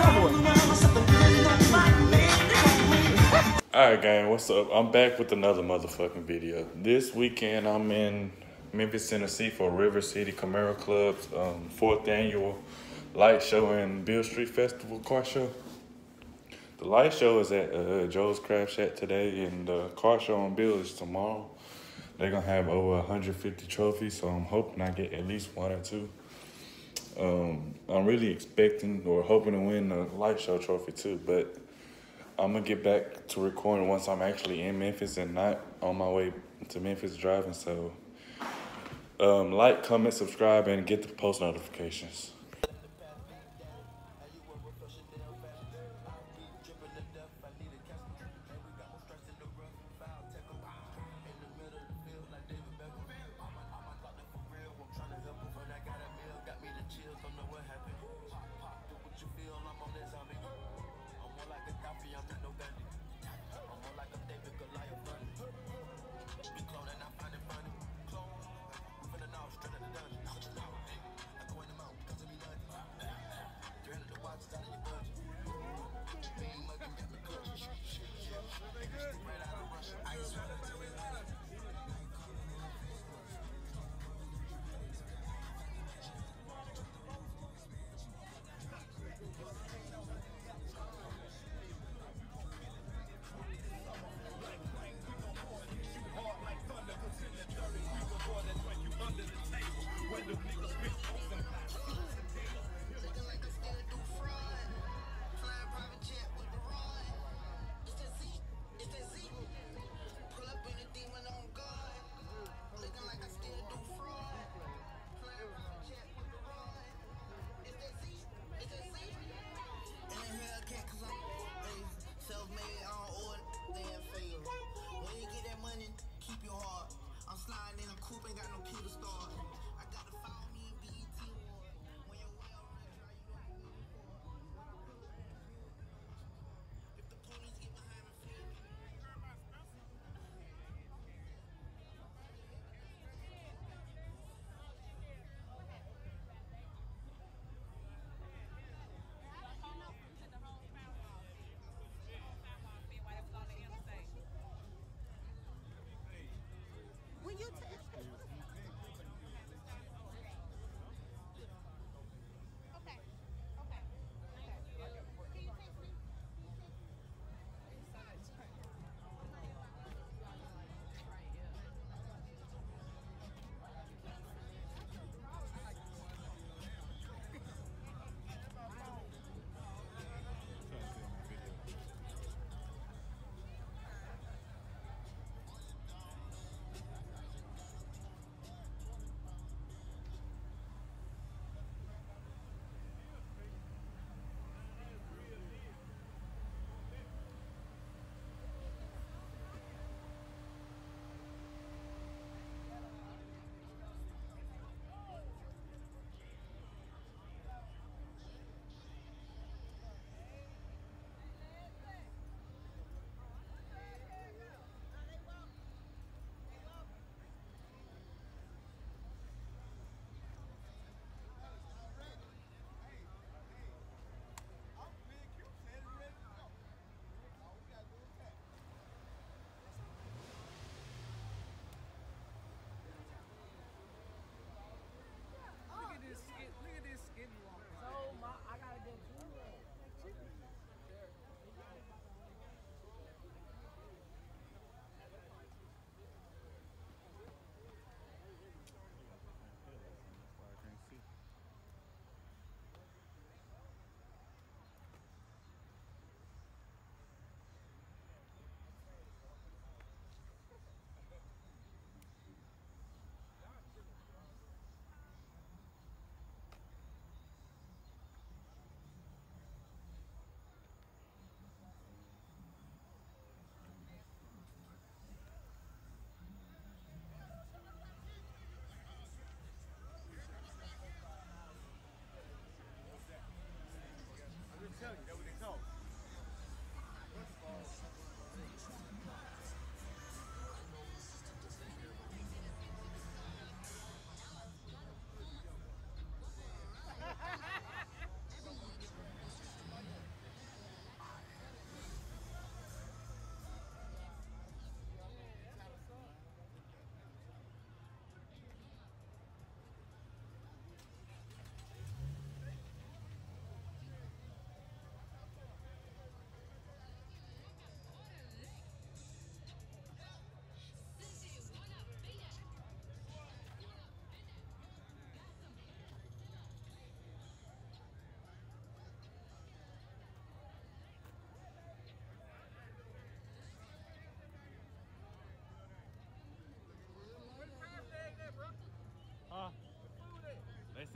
Alright gang, what's up? I'm back with another motherfucking video. This weekend I'm in Memphis, Tennessee for River City Camaro Club's 4th annual light show and Bill Street Festival car show. The light show is at Joe's Craft Shack today, and the car show on Bill is tomorrow. They're gonna have over 150 trophies, so I'm hoping I get at least 1 or 2. I'm really expecting or hoping to win the light show trophy too, but I'm gonna get back to recording once I'm actually in Memphis and not on my way to Memphis driving. So like, comment, subscribe, and get the post notifications.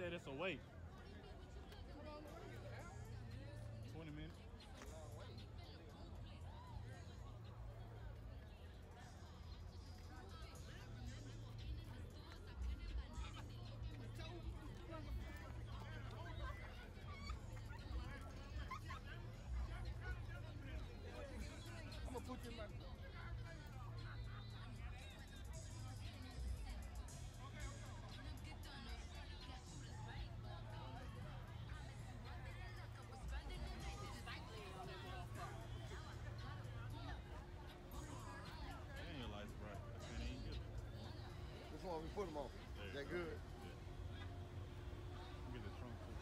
said it's a wait. 20 minutes. I'm gonna put you in my. And your lights bright. I can't even get it. Which one we put them on? Is that good? Yeah. Get the trunk too.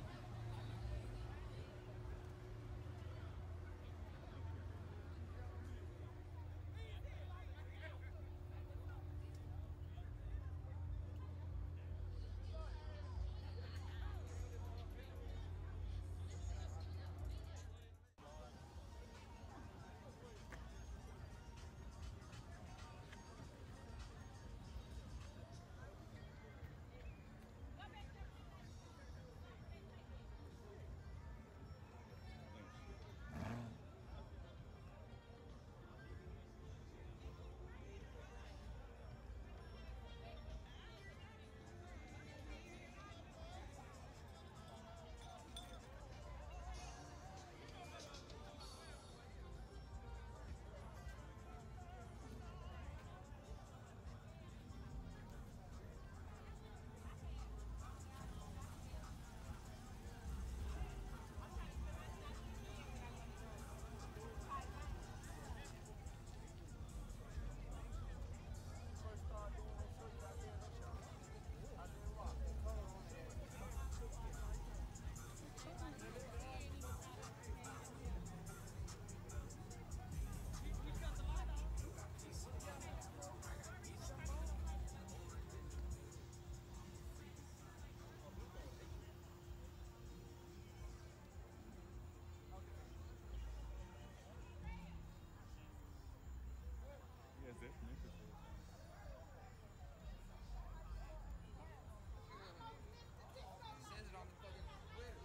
Yes, that's Memphis. Says it on the fucking Twitter.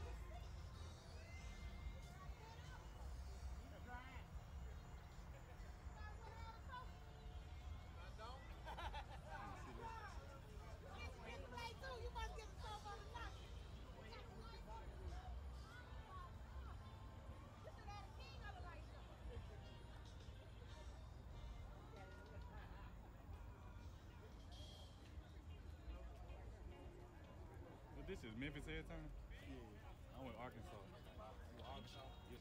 But this is Memphis HeadTurners? Yeah. I went Arkansas. Arkansas? Yep.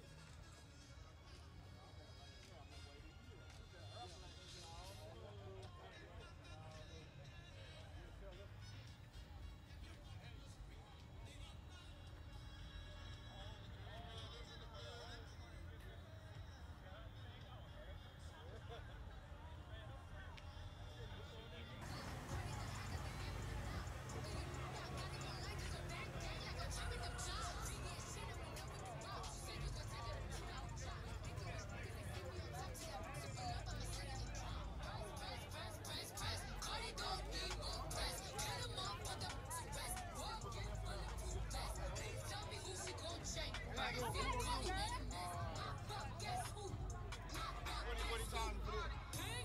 What he calling for this?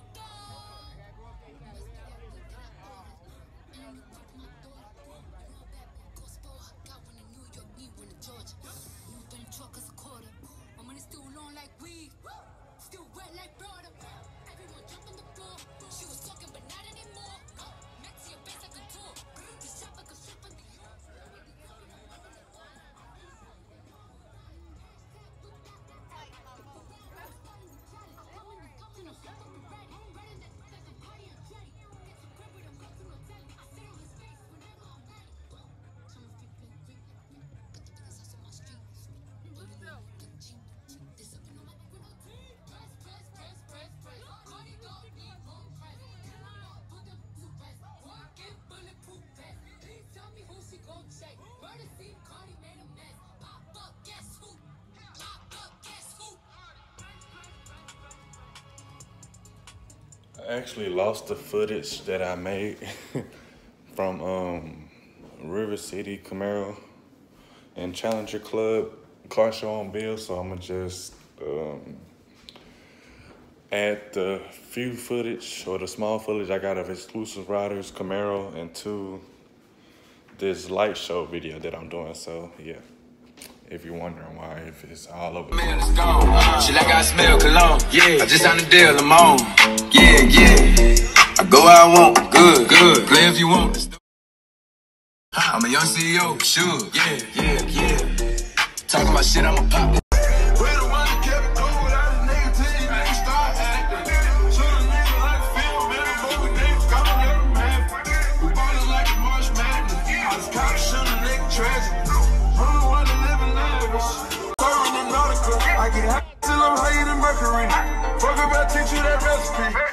My money still long like weed, still wet like brother. Everyone jump on the floor. She was talking, but not anymore. Maxi your face like a tour. This shop like a strip on the. I actually lost the footage that I made from River City Camaro and Challenger Club car show on bill, so I'm gonna just add the few footage or the small footage I got of exclusive riders, Camaro, into this light show video that I'm doing. So yeah, if you're wondering why, if it's all over. Man, it's gone. She like I smell cologne. Yeah, I just signed a deal, I'm on. Yeah, yeah. I go where I want. Good, good. Play if you want. I'm a young CEO. Sure. Yeah, yeah, yeah. Talking about shit, I'ma pop it. I get high till I'm higher than Mercury. Fuck about teach you that recipe.